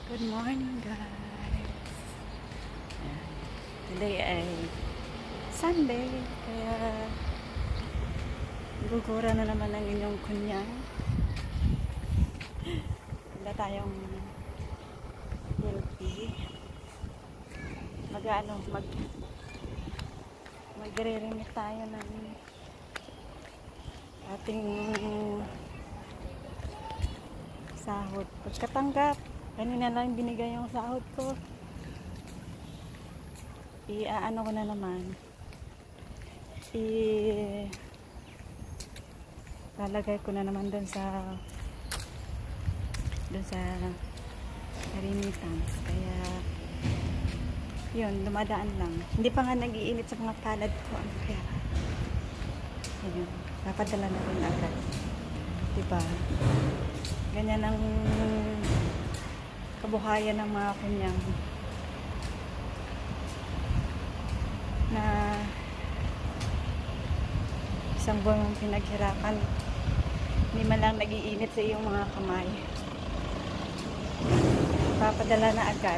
Good morning, guys. Ayan. Today ay Sunday, kaya gugura na naman ang inyong kunyang. Wala tayong healthy. Magre-remit tayo ng ating sahod. Pagkatanggap, kanina lang binigay yung sahod ko. Iaano ko na naman. Lalagay ko na naman dun sa remittance. Kaya yun, dumadaan lang. Hindi pa nga nag-iinit sa mga palad ko ang pera. Ayun, papadala na rin agad. Diba? Ganyan ang kabuhayan ng mga kunyang na isang buwan mong pinaghirapan, hindi man lang nag-iinit sa iyong mga kamay. Papadala na agad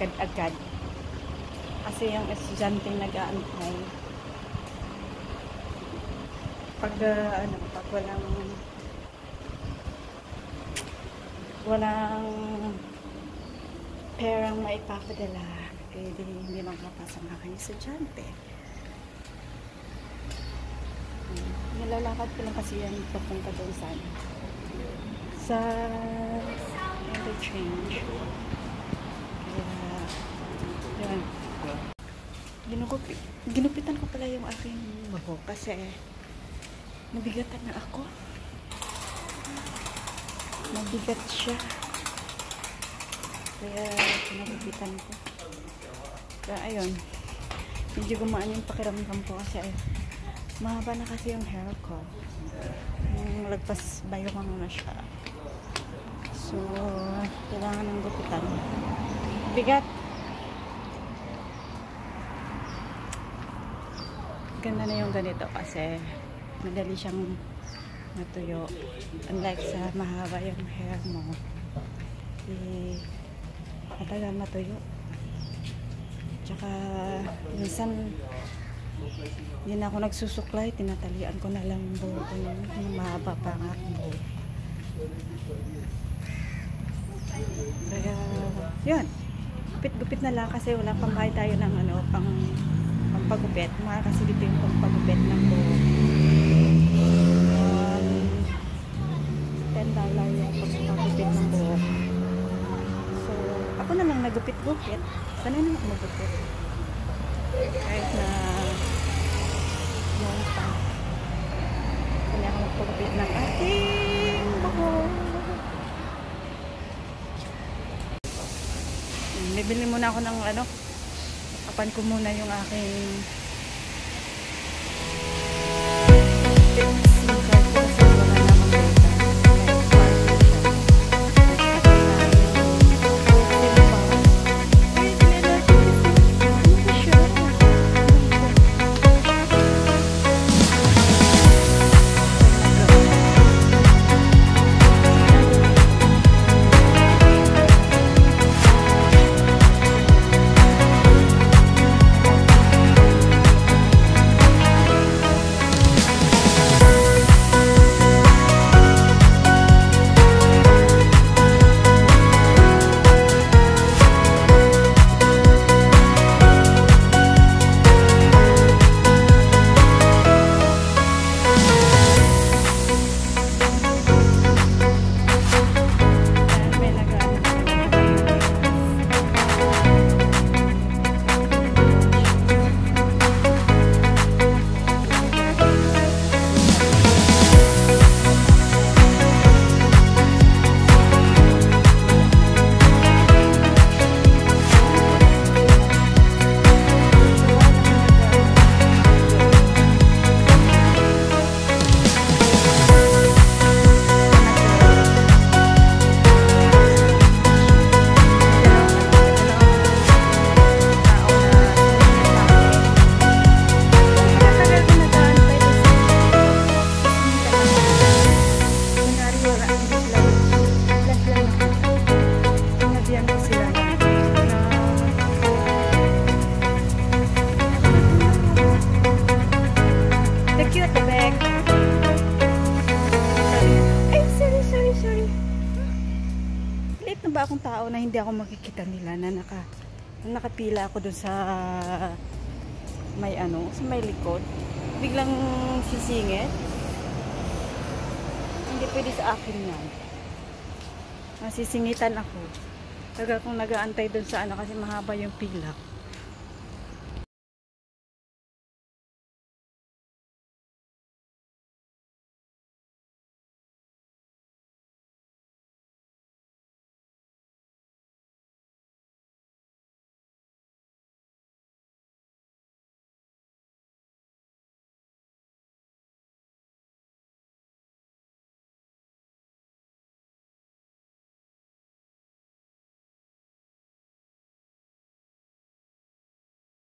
kasi yung estudyante nag-aantay pag walang perang maipapadala, kaya hindi makapasa ng aking estudyante. Nilalakad ko lang kasi yan papunta doon sa interchange. Kaya yun, ginupitan ko pala yung aking buhok kasi nabigatan na ako. Mabigat siya. Kaya pinagupitan ko. Kaya ayun, medyo gumaan yung pakiramdam ko kasi mahaba na kasi yung hair ko. Yung lagpas bayong na siya. So, kailangan ng gupitan. Bigat. Ganda na yung ganito kasi madali siyang matuyo. Unlike sa mahaba yung hair mo, matagal matuyo. Tsaka minsan hindi na ako nagsusuklay, tinatalian ko na lang yung buhok ko yung mahaba pa ang aking buhok. Kaya yun, gupit-gupit na lang kasi wala pang bayad tayo ng pampagupit. Mahal kasi dito yung pampagupit ng buhok. $10 yung pampagupit ng buhok. So, ako na lang nagupit-gupit. Sanay na ako magupit. Kahit na noon pa. Sanay ako magpagupit ng aking buhok. Bibili muna ako ng kapan ko muna yung aking SIM card ko kasi wala namang data. na ba akong tao na hindi ako makikita nila na nakapila ako dun sa may sa may likod. Biglang sisingit. Hindi pwede sa akin yan. Nasisingitan ako. Tagal kong nag-aantay dun sa kasi mahaba yung pila.